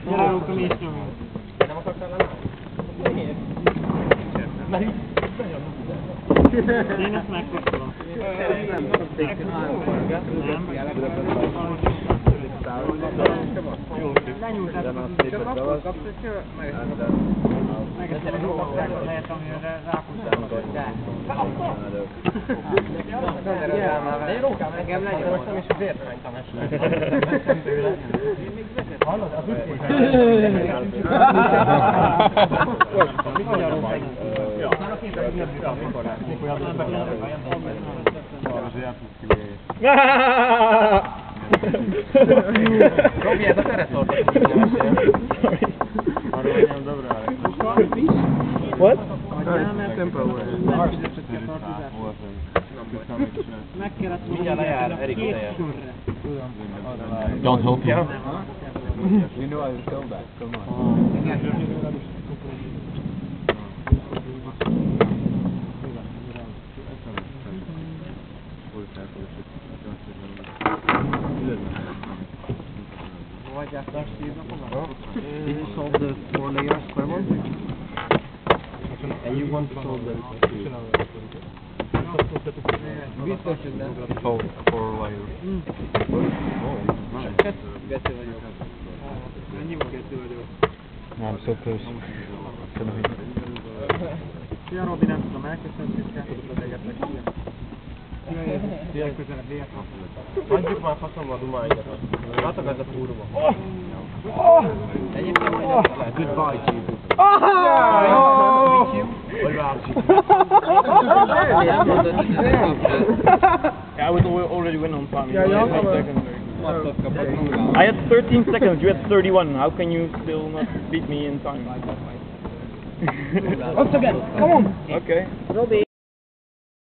Gyere, Róka, mi is nyomjuk. Nem akartál lenni? Miért? Mert így nagyon Én ezt megkóstolom. Jó, lenyújtátok az úgy, csak akkor kapsz, hogy megeszem a rókát, lehet, amire rápusztálnak. De én rókám engem lenyomoztam, és vért mentem esni. Hallod? Az úgy volt. Magyar rókám. Már a képen nem bírtam karázni. Robi, ez a tereszoltat, hogy nem esél. Arra vagyom dobra. What? Meg kellett mindjárt lejár, Erik ideje. Don't help you. You know I would come back, come on. Did you solve the 4-layer square one? And you want to solve the... Biztos, hogy nem. Solve 4 layers. Kettő vagyok. Mennyivel kettő vagyok? I'm so close. Szia Robi, nem tudom elköszönni, és kell tudod az egetnek. Szia közelebb, ilyet. Hagyjuk már faszomba a dumáikat. Látod ez a kurva. Egyébként majd nem lehet. Goodbye, Jesus. Vagy várjuk. I was already win on time. I had 13 seconds, you had 31. How can you still not beat me in time? Once again, come on! Okay. Robi!